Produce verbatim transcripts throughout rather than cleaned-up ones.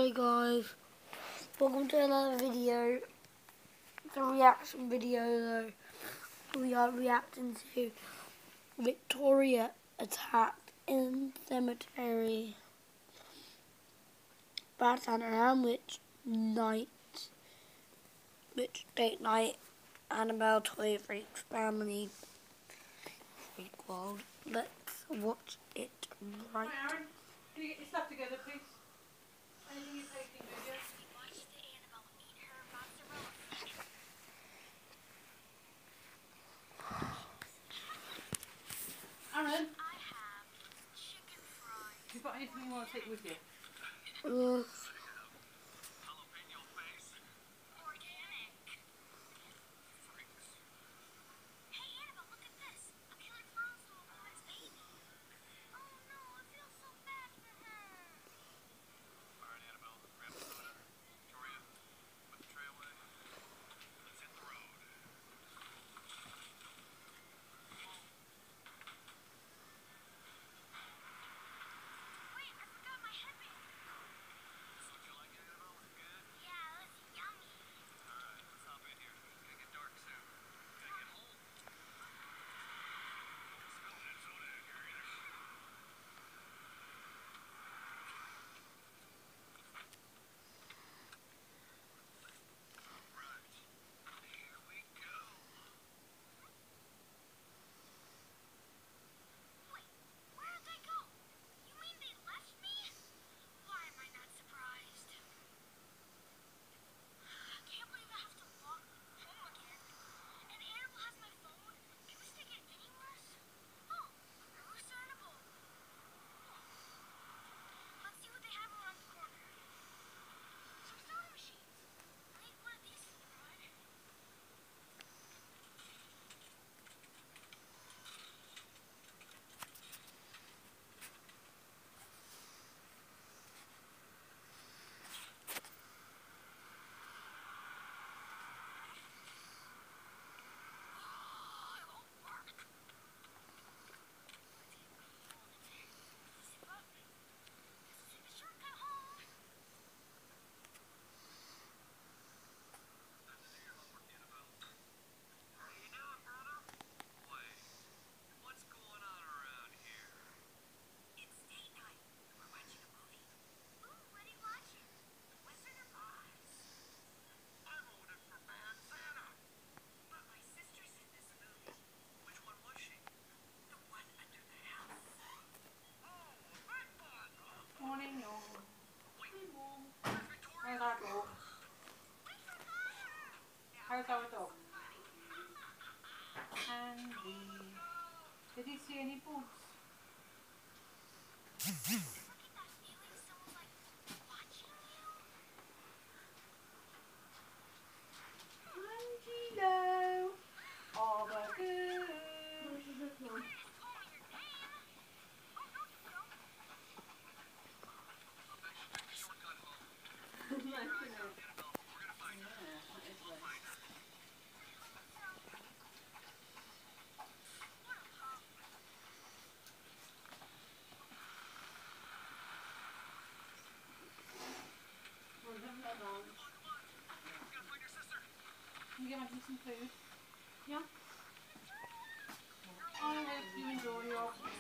Hi guys, welcome to another video. It's a reaction video though. We are reacting to Victoria attacked in cemetery. Bad Santa and Witch Night. Witch Date Night. Annabelle Toy Freaks Family Freak World. Let's watch it right. Hi Aaron, can you get your stuff together please? Anything you're taking with you? Aaron? Have you got anything you want to take with you? Uh, Morning, y'all. How's our dog? How's our dog? Andy. Did he see any bugs? Angelo. All the good. Can you get my some food? Yeah? I hope you enjoy your food.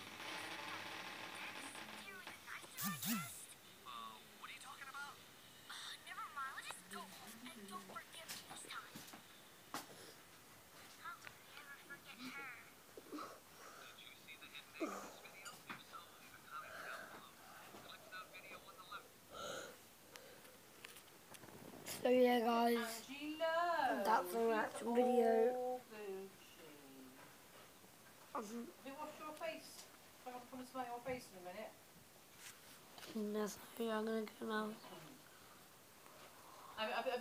so yeah guys, Angelo. that's a reaction video. Have you washed your face? I'm going to smell your face in a minute. That's how I'm gonna go now. I, I, I